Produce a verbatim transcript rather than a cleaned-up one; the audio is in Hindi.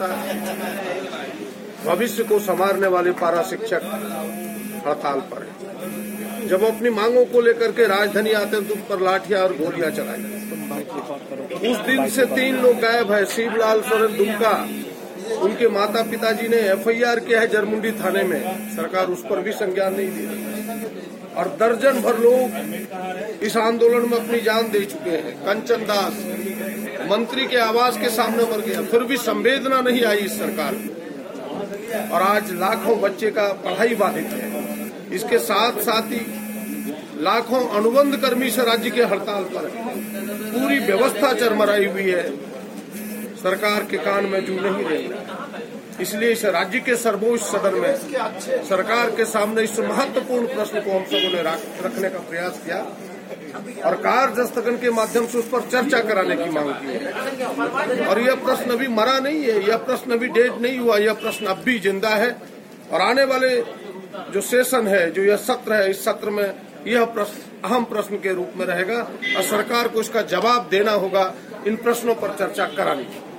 होता है। भविष्य को संवारने वाले पारा शिक्षक हड़ताल पर है। जब अपनी मांगों को लेकर के राजधानी आते हैं तो उन पर लाठियां और गोलियां चलाई। उस दिन से तीन लोग गायब है। शिवलाल सोरेन दुमका, उनके माता पिताजी ने एफ आई आर किया है जरमुंडी थाने में, सरकार उस पर भी संज्ञान नहीं दे रही। और दर्जन भर लोग इस आंदोलन में अपनी जान दे चुके हैं। कंचन दास मंत्री के आवास के सामने मर गया, फिर भी संवेदना नहीं आई इस सरकार में। और आज लाखों बच्चे का पढ़ाई बाधित है। इसके साथ साथ ही लाखों अनुबंध कर्मी से राज्य के हड़ताल पर है। पूरी व्यवस्था चरमराई हुई है, सरकार के कान में जू नहीं रही। इसलिए इस राज्य के सर्वोच्च सदन में सरकार के सामने इस महत्वपूर्ण प्रश्न को हम सबों ने रखने का प्रयास किया और कार्य स्थगन के माध्यम से उस पर चर्चा कराने की मांग की है। और यह प्रश्न अभी मरा नहीं है, यह प्रश्न अभी डेड नहीं हुआ, यह प्रश्न अब भी जिंदा है। और आने वाले जो सेशन है, जो यह सत्र है, इस सत्र में यह प्रश्न अहम प्रश्न के रूप में रहेगा और सरकार को इसका जवाब देना होगा, इन प्रश्नों पर चर्चा करानी।